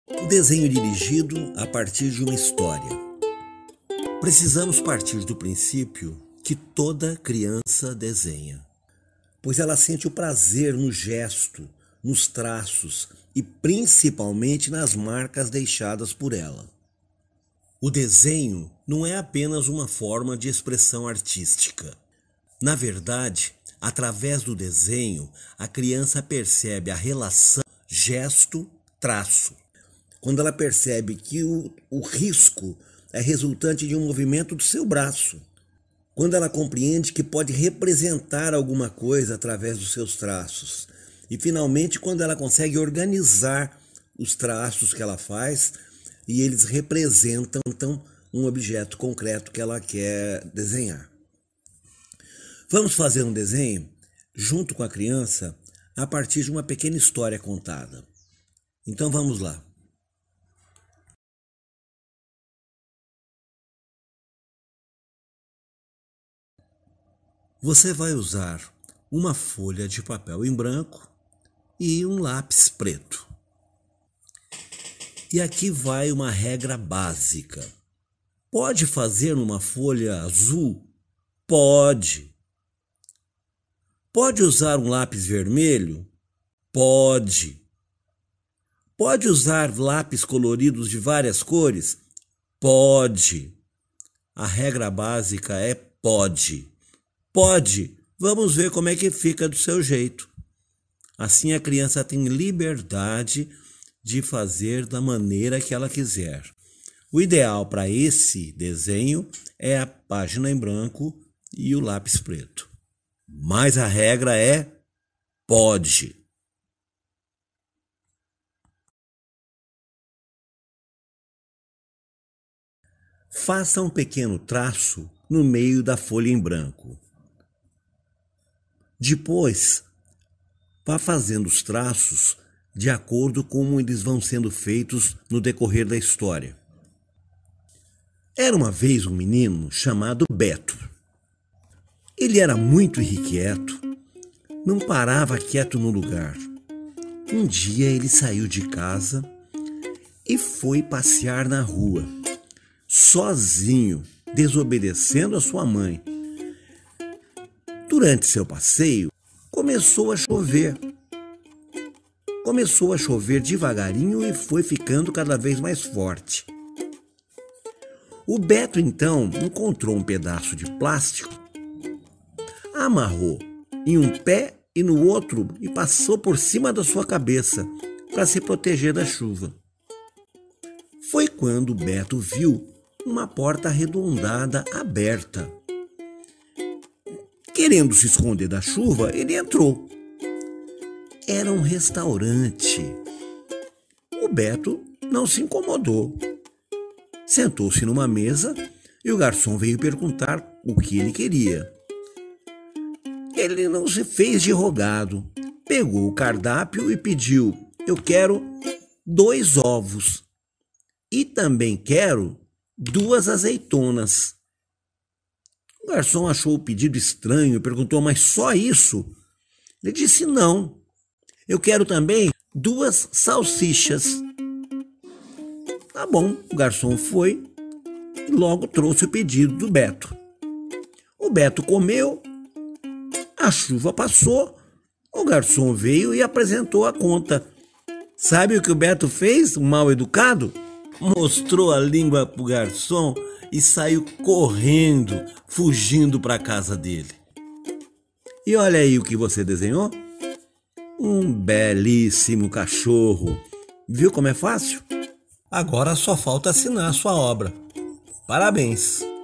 O desenho dirigido a partir de uma história. Precisamos partir do princípio que toda criança desenha, pois ela sente o prazer no gesto, nos traços e principalmente nas marcas deixadas por ela. O desenho não é apenas uma forma de expressão artística. Na verdade, através do desenho, a criança percebe a relação gesto-traço. Quando ela percebe que o risco é resultante de um movimento do seu braço. Quando ela compreende que pode representar alguma coisa através dos seus traços. E finalmente quando ela consegue organizar os traços que ela faz e eles representam então um objeto concreto que ela quer desenhar. Vamos fazer um desenho junto com a criança a partir de uma pequena história contada. Então vamos lá. Você vai usar uma folha de papel em branco e um lápis preto. E aqui vai uma regra básica. Pode fazer numa folha azul? Pode. Pode usar um lápis vermelho? Pode. Pode usar lápis coloridos de várias cores? Pode. A regra básica é pode. Pode. Vamos ver como é que fica do seu jeito. Assim a criança tem liberdade de fazer da maneira que ela quiser. O ideal para esse desenho é a página em branco e o lápis preto. Mas a regra é pode. Faça um pequeno traço no meio da folha em branco. Depois, vá fazendo os traços de acordo com como eles vão sendo feitos no decorrer da história. Era uma vez um menino chamado Beto. Ele era muito irrequieto, não parava quieto no lugar. Um dia ele saiu de casa e foi passear na rua, sozinho, desobedecendo a sua mãe. Durante seu passeio, começou a chover. Começou a chover devagarinho e foi ficando cada vez mais forte. O Beto, então, encontrou um pedaço de plástico, amarrou em um pé e no outro e passou por cima da sua cabeça para se proteger da chuva. Foi quando o Beto viu uma porta arredondada aberta. Querendo se esconder da chuva, ele entrou. Era um restaurante. O Beto não se incomodou. Sentou-se numa mesa e o garçom veio perguntar o que ele queria. Ele não se fez de rogado. Pegou o cardápio e pediu: "Eu quero 2 ovos e também quero 2 azeitonas." O garçom achou o pedido estranho e perguntou: "Mas só isso?" Ele disse: "Não, eu quero também 2 salsichas." Tá bom, o garçom foi e logo trouxe o pedido do Beto. O Beto comeu, a chuva passou, o garçom veio e apresentou a conta. Sabe o que o Beto fez, o mal educado? Mostrou a língua pro garçom e saiu correndo, fugindo para a casa dele. E olha aí o que você desenhou. Um belíssimo cachorro. Viu como é fácil? Agora só falta assinar a sua obra. Parabéns!